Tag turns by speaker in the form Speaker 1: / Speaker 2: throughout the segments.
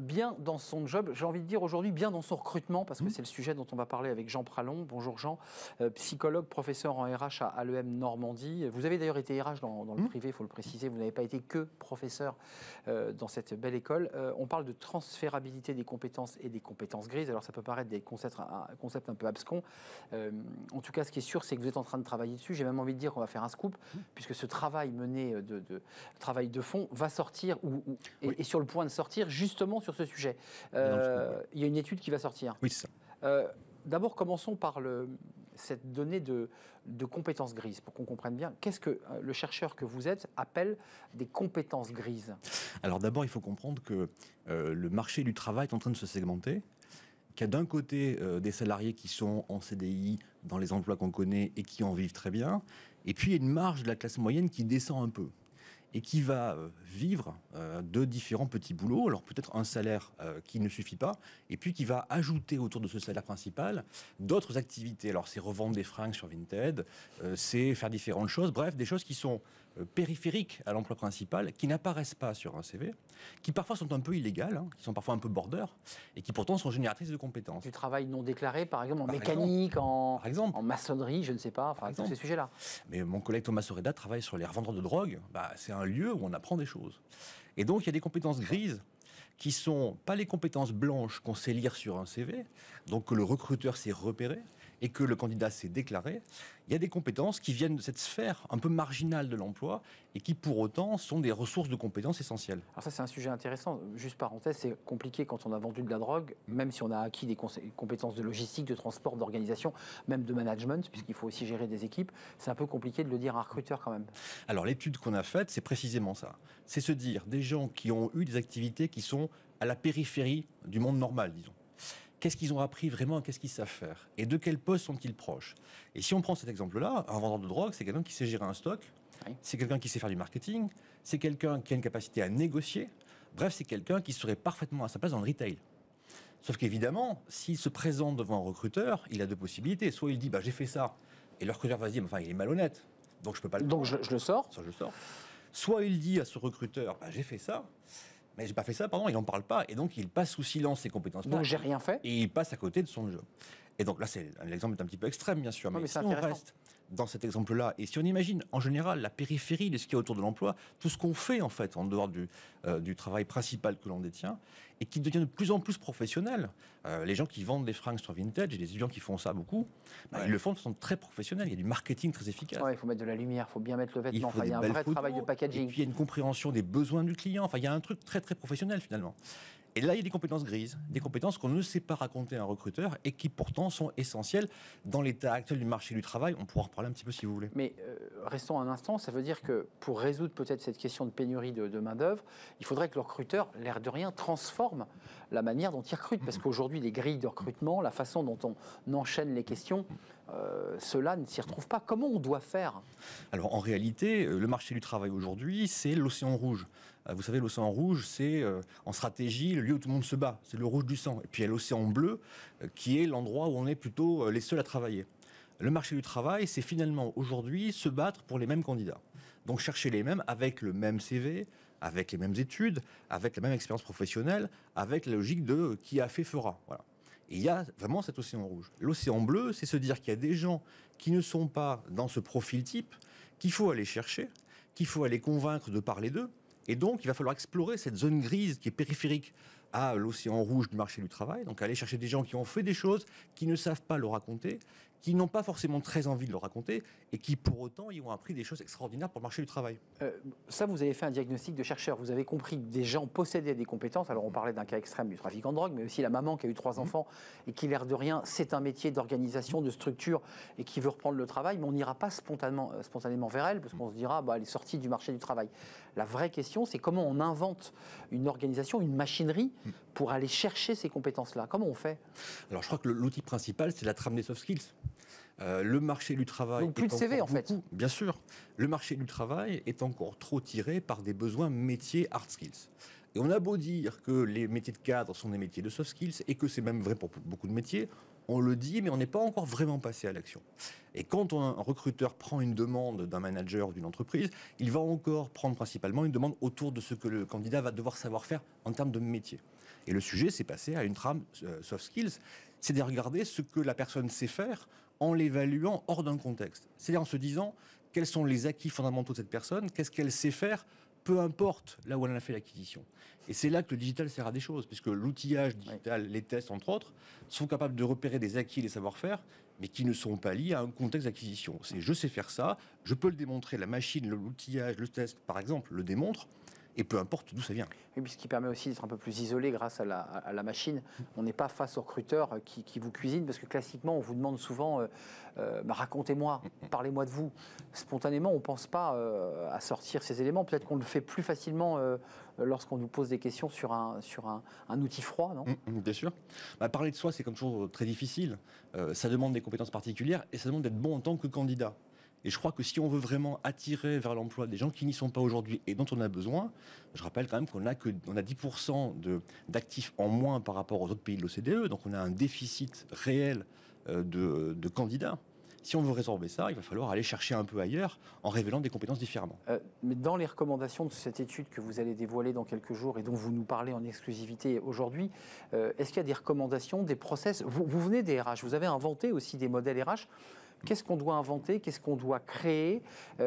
Speaker 1: bien dans son job, j'ai envie de dire aujourd'hui bien dans son recrutement, parce que c'est le sujet dont on va parler avec Jean Pralon. Bonjour Jean, psychologue, professeur en RH à l'EM Normandie. Vous avez d'ailleurs été RH dans le privé, il faut le préciser, vous n'avez pas été que professeur dans cette belle école. On parle de transférabilité des compétences et des compétences grises, alors ça peut paraître des concepts un peu abscons. En tout cas, ce qui est sûr, c'est que vous êtes en train de travailler dessus. J'ai même envie de dire qu'on va faire un scoop, puisque ce travail mené travail de fond va sortir est sur le point de sortir justement sur ce sujet. Il y a une étude qui va sortir.
Speaker 2: Oui, c'est ça.
Speaker 1: D'abord, commençons par cette donnée de compétences grises, pour qu'on comprenne bien. Qu'est-ce que le chercheur que vous êtes appelle des compétences grises?
Speaker 2: Alors d'abord, il faut comprendre que le marché du travail est en train de se segmenter, qu'il y a d'un côté des salariés qui sont en CDI dans les emplois qu'on connaît et qui en vivent très bien, et puis il y a une marge de la classe moyenne qui descend un peu et qui va vivre de différents petits boulots, alors peut-être un salaire qui ne suffit pas, et puis qui va ajouter autour de ce salaire principal d'autres activités. Alors c'est revendre des fringues sur Vinted, c'est faire différentes choses, bref, des choses qui sont périphériques à l'emploi principal, qui n'apparaissent pas sur un CV, qui parfois sont un peu illégales, qui sont parfois un peu border, et qui pourtant sont génératrices de compétences.
Speaker 1: Du travail non déclaré, par exemple, en mécanique, en maçonnerie, je ne sais pas, enfin, tous ces sujets-là.
Speaker 2: Mais mon collègue Thomas Soreda travaille sur les revendeurs de drogue, c'est un lieu où on apprend des choses. Et donc, il y a des compétences grises qui sont pas les compétences blanches qu'on sait lire sur un CV, donc que le recruteur sait repérer et que le candidat sait déclarer. Il y a des compétences qui viennent de cette sphère un peu marginale de l'emploi et qui, pour autant, sont des ressources de compétences essentielles.
Speaker 1: Alors ça, c'est un sujet intéressant. Juste parenthèse, c'est compliqué quand on a vendu de la drogue, même si on a acquis des compétences de logistique, de transport, d'organisation, même de management, puisqu'il faut aussi gérer des équipes. C'est un peu compliqué de le dire à un recruteur quand même.
Speaker 2: Alors l'étude qu'on a faite, c'est précisément ça. C'est se dire des gens qui ont eu des activités qui sont à la périphérie du monde normal, disons. Qu'est-ce qu'ils ont appris vraiment, qu'est-ce qu'ils savent faire et de quel poste sont-ils proches. Et si on prend cet exemple-là, un vendeur de drogue, c'est quelqu'un qui sait gérer un stock, c'est quelqu'un qui sait faire du marketing, c'est quelqu'un qui a une capacité à négocier, bref, c'est quelqu'un qui serait parfaitement à sa place dans le retail. Sauf qu'évidemment, s'il se présente devant un recruteur, il a deux possibilités. Soit il dit j'ai fait ça, et le recruteur va se dire il est malhonnête, donc je peux pas le prendre.
Speaker 1: Donc je le sors.
Speaker 2: Soit je le sors. Soit il dit à ce recruteur j'ai fait ça, mais j'ai pas fait ça, pardon, il n'en parle pas, et donc il passe sous silence ses compétences.
Speaker 1: Donc j'ai rien fait.
Speaker 2: Et il passe à côté de son job. Et donc là, l'exemple est un petit peu extrême, bien sûr, mais si on reste dans cet exemple-là, et si on imagine, en général, la périphérie de ce qu'il y a autour de l'emploi, tout ce qu'on fait, en fait, en dehors du travail principal que l'on détient, et qui devient de plus en plus professionnel. Les gens qui vendent des fringues sur Vinted, j'ai des étudiants qui font ça beaucoup, ils le font de façon très professionnelle. Il y a du marketing très efficace.
Speaker 1: Il faut mettre de la lumière, il faut bien mettre le vêtement. Il y a un vrai travail de packaging.
Speaker 2: Et puis il y a une compréhension des besoins du client. Il y a un truc très très professionnel finalement. Et là, il y a des compétences grises, des compétences qu'on ne sait pas raconter à un recruteur et qui pourtant sont essentielles dans l'état actuel du marché du travail. On pourra en reparler un petit peu si vous voulez.
Speaker 1: Mais restons un instant, ça veut dire que pour résoudre peut-être cette question de pénurie de main-d'œuvre, il faudrait que le recruteur, l'air de rien, transforme la manière dont il recrute. Parce qu'aujourd'hui, les grilles de recrutement, la façon dont on enchaîne les questions, cela ne s'y retrouve pas. Comment on doit faire?
Speaker 2: Alors en réalité, le marché du travail aujourd'hui, c'est l'océan rouge. Vous savez, l'océan rouge, c'est en stratégie le lieu où tout le monde se bat. C'est le rouge du sang. Et puis il y a l'océan bleu, qui est l'endroit où on est plutôt les seuls à travailler. Le marché du travail, c'est finalement aujourd'hui se battre pour les mêmes candidats. Donc chercher les mêmes avec le même CV, avec les mêmes études, avec la même expérience professionnelle, avec la logique de qui a fait fera. Voilà. Et il y a vraiment cet océan rouge. L'océan bleu, c'est se dire qu'il y a des gens qui ne sont pas dans ce profil type, qu'il faut aller chercher, qu'il faut aller convaincre de parler d'eux. Et donc, il va falloir explorer cette zone grise qui est périphérique à l'océan rouge du marché du travail. Donc, aller chercher des gens qui ont fait des choses, qui ne savent pas le raconter, qui n'ont pas forcément très envie de le raconter, et qui, pour autant, y ont appris des choses extraordinaires pour le marché du travail.
Speaker 1: Ça, vous avez fait un diagnostic de chercheur. Vous avez compris que des gens possédaient des compétences. Alors, on parlait d'un cas extrême du trafic en drogue, mais aussi la maman qui a eu 3 enfants et qui, l'air de rien, c'est un métier d'organisation, de structure, et qui veut reprendre le travail, mais on n'ira pas spontanément vers elle, parce qu'on se dira, elle est sortie du marché du travail. La vraie question, c'est comment on invente une organisation, une machinerie, pour aller chercher ces compétences-là. Comment on fait?
Speaker 2: Alors, je crois que l'outil principal, c'est la trame des soft skills. Le marché du travail...
Speaker 1: Donc plus de CV en fait.
Speaker 2: Bien sûr. Le marché du travail est encore trop tiré par des besoins métiers hard skills. Et on a beau dire que les métiers de cadre sont des métiers de soft skills, et que c'est même vrai pour beaucoup de métiers, on le dit, mais on n'est pas encore vraiment passé à l'action. Et quand un recruteur prend une demande d'un manager ou d'une entreprise, il va encore prendre principalement une demande autour de ce que le candidat va devoir savoir faire en termes de métier. Et le sujet, c'est passé à une trame soft skills, c'est de regarder ce que la personne sait faire en l'évaluant hors d'un contexte. C'est-à-dire en se disant quels sont les acquis fondamentaux de cette personne, qu'est-ce qu'elle sait faire, peu importe là où elle en a fait l'acquisition. Et c'est là que le digital sert à des choses, puisque l'outillage digital, les tests entre autres, sont capables de repérer des acquis et des savoir-faire, mais qui ne sont pas liés à un contexte d'acquisition. C'est je sais faire ça, je peux le démontrer, la machine, l'outillage, le test par exemple, le démontre, et peu importe d'où ça vient.
Speaker 1: Et puis ce qui permet aussi d'être un peu plus isolé grâce à la machine. On n'est pas face au recruteur qui vous cuisine, parce que classiquement, on vous demande souvent racontez-moi, parlez-moi de vous. Spontanément, on ne pense pas à sortir ces éléments. Peut-être qu'on le fait plus facilement lorsqu'on nous pose des questions sur un outil froid, non ?
Speaker 2: Bien sûr. Parler de soi, c'est comme toujours très difficile. Ça demande des compétences particulières et ça demande d'être bon en tant que candidat. Et je crois que si on veut vraiment attirer vers l'emploi des gens qui n'y sont pas aujourd'hui et dont on a besoin, je rappelle quand même qu'on a 10% d'actifs en moins par rapport aux autres pays de l'OCDE, donc on a un déficit réel de candidats. Si on veut résorber ça, il va falloir aller chercher un peu ailleurs en révélant des compétences différemment.
Speaker 1: Mais dans les recommandations de cette étude que vous allez dévoiler dans quelques jours et dont vous nous parlez en exclusivité aujourd'hui, est-ce qu'il y a des recommandations, des process ? Vous venez des RH, vous avez inventé aussi des modèles RH. Qu'est-ce qu'on doit inventer, qu'est-ce qu'on doit créer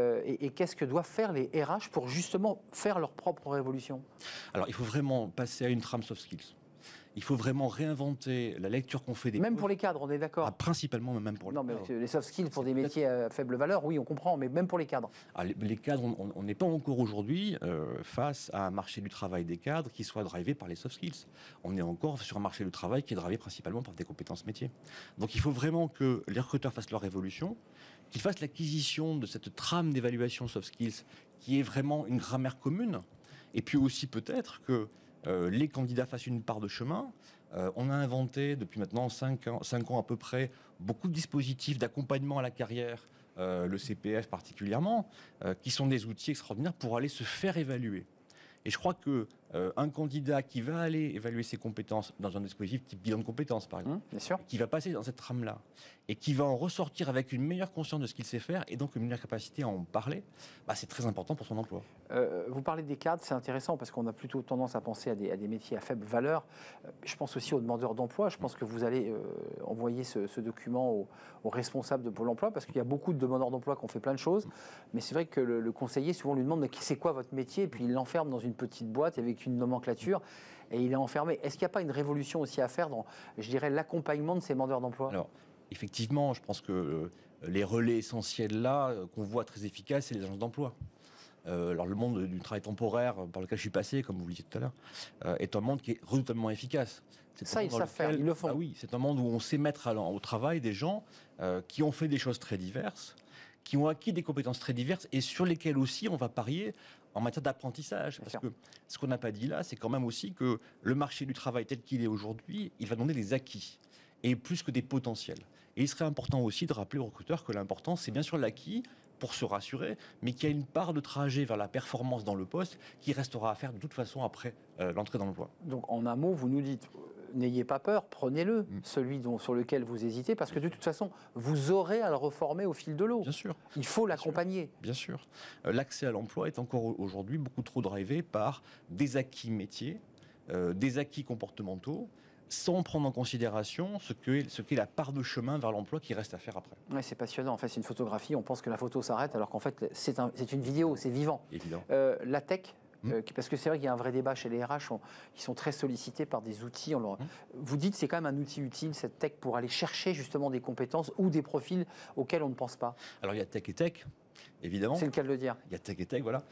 Speaker 1: et qu'est-ce que doivent faire les RH pour justement faire leur propre révolution ?
Speaker 2: Alors, il faut vraiment passer à une trame soft skills. Il faut vraiment réinventer la lecture qu'on fait des...
Speaker 1: Même pour les cadres, on est d'accord ?
Speaker 2: Principalement, même pour les cadres.
Speaker 1: Non, mais les soft skills pour des métiers à faible valeur, oui, on comprend, mais même pour les cadres.
Speaker 2: Les cadres, on n'est pas encore aujourd'hui face à un marché du travail des cadres qui soit drivé par les soft skills. On est encore sur un marché du travail qui est drivé principalement par des compétences métiers. Donc il faut vraiment que les recruteurs fassent leur révolution, qu'ils fassent l'acquisition de cette trame d'évaluation soft skills qui est vraiment une grammaire commune, et puis aussi peut-être que les candidats fassent une part de chemin. On a inventé depuis maintenant 5 ans à peu près beaucoup de dispositifs d'accompagnement à la carrière, le CPF particulièrement, qui sont des outils extraordinaires pour aller se faire évaluer. Et je crois qu'un candidat qui va aller évaluer ses compétences dans un dispositif type bilan de compétences, par exemple,
Speaker 1: bien sûr,
Speaker 2: qui va passer dans cette trame-là, et qui va en ressortir avec une meilleure conscience de ce qu'il sait faire, et donc une meilleure capacité à en parler, c'est très important pour son emploi.
Speaker 1: Vous parlez des cadres, c'est intéressant, parce qu'on a plutôt tendance à penser à des métiers à faible valeur. Je pense aussi aux demandeurs d'emploi. Je pense que vous allez envoyer ce document aux responsables de Pôle emploi, parce qu'il y a beaucoup de demandeurs d'emploi qui ont fait plein de choses, mais c'est vrai que le conseiller, souvent, lui demande c'est quoi votre métier, et puis il l'enferme dans une petite boîte avec une nomenclature, et il est enfermé. Est-ce qu'il n'y a pas une révolution aussi à faire dans, je dirais, l'accompagnement de ces demandeurs d'emploi ?
Speaker 2: Alors, effectivement, je pense que les relais essentiels là, qu'on voit très efficaces, c'est les agences d'emploi. Alors, le monde du travail temporaire par lequel je suis passé, comme vous le disiez tout à l'heure, est un monde qui est redoutablement efficace.
Speaker 1: Ça, ils savent faire, ils le font.
Speaker 2: Oui, c'est un monde où on sait mettre au travail des gens qui ont fait des choses très diverses, qui ont acquis des compétences très diverses et sur lesquelles aussi on va parier en matière d'apprentissage. Parce que ce qu'on n'a pas dit là, c'est quand même aussi que le marché du travail tel qu'il est aujourd'hui, il va demander des acquis et plus que des potentiels. Et il serait important aussi de rappeler aux recruteurs que l'important, c'est bien sûr l'acquis pour se rassurer, mais qu'il y a une part de trajet vers la performance dans le poste qui restera à faire de toute façon après l'entrée dans l'emploi.
Speaker 1: Donc en un mot, vous nous dites, n'ayez pas peur, prenez-le, celui sur lequel vous hésitez, parce que de toute façon, vous aurez à le reformer au fil de l'eau.
Speaker 2: Bien sûr.
Speaker 1: Il faut l'accompagner.
Speaker 2: Bien sûr. L'accès à l'emploi est encore aujourd'hui beaucoup trop drivé par des acquis métiers, des acquis comportementaux, sans prendre en considération ce qu'est la part de chemin vers l'emploi qui reste à faire après.
Speaker 1: Ouais, c'est passionnant. En fait, c'est une photographie. On pense que la photo s'arrête, alors qu'en fait, c'est une vidéo, c'est vivant.
Speaker 2: Évidemment.
Speaker 1: La tech, parce que c'est vrai qu'il y a un vrai débat chez les RH, qui sont très sollicités par des outils. Vous dites que c'est quand même un outil utile, cette tech, pour aller chercher justement des compétences ou des profils auxquels on ne pense pas.
Speaker 2: Alors, il y a tech et tech. Évidemment.
Speaker 1: C'est le cas de le dire.
Speaker 2: Il y a tech et tech, voilà.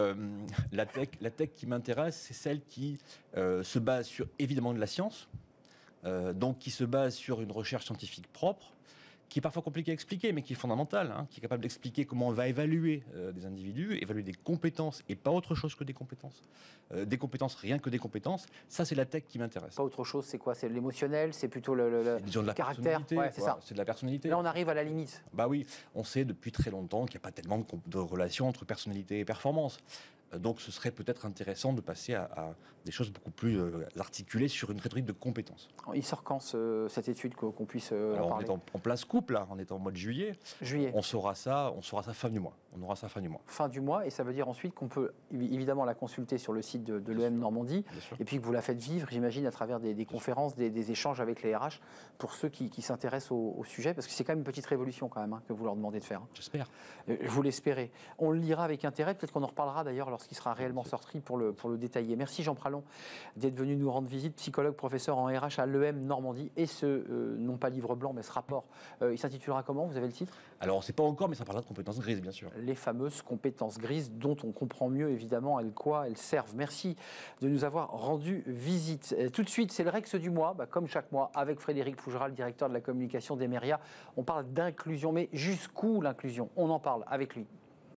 Speaker 2: La tech qui m'intéresse, c'est celle qui se base sur évidemment de la science, donc qui se base sur une recherche scientifique propre, qui est parfois compliquée à expliquer, mais qui est fondamentale, qui est capable d'expliquer comment on va évaluer des individus, évaluer des compétences et pas autre chose que des compétences. Des compétences, rien que des compétences. Ça, c'est la tech qui m'intéresse.
Speaker 1: Pas autre chose, c'est quoi ? C'est l'émotionnel, c'est plutôt le caractère.
Speaker 2: Ouais, c'est ça. C'est de la personnalité.
Speaker 1: Là, on arrive à la limite.
Speaker 2: Bah oui, on sait depuis très longtemps qu'il n'y a pas tellement de relation entre personnalité et performance. Donc ce serait peut-être intéressant de passer à des choses beaucoup plus articulées sur une rhétorique de compétences.
Speaker 1: Il sort quand cette étude qu'on puisse
Speaker 2: Alors
Speaker 1: en
Speaker 2: on
Speaker 1: parler?
Speaker 2: est en place coupe là, on est en mois de juillet.
Speaker 1: Juillet.
Speaker 2: On saura ça fin du mois. On aura ça fin du mois.
Speaker 1: Fin du mois, et ça veut dire ensuite qu'on peut évidemment la consulter sur le site de l'EM Normandie, et puis que vous la faites vivre, j'imagine, à travers des conférences, des échanges avec les RH, pour ceux qui s'intéressent au sujet, parce que c'est quand même une petite révolution quand même que vous leur demandez de faire.
Speaker 2: J'espère.
Speaker 1: Vous l'espérez. On le lira avec intérêt, peut-être qu'on en reparlera d'ailleurs lorsqu'il sera réellement sorti pour le détailler. Merci Jean Pralon d'être venu nous rendre visite, psychologue, professeur en RH à l'EM Normandie, et non pas livre blanc, mais ce rapport, il s'intitulera comment? Vous avez le titre?
Speaker 2: Alors on ne sait pas encore, mais ça parlera de compétences grises, bien sûr.
Speaker 1: Les fameuses compétences grises dont on comprend mieux évidemment à quoi elles servent. Merci de nous avoir rendu visite. Tout de suite, c'est le Rex du mois, comme chaque mois, avec Frédéric Fougerat, le directeur de la communication d'Emeria. On parle d'inclusion, mais jusqu'où l'inclusion? On en parle avec lui.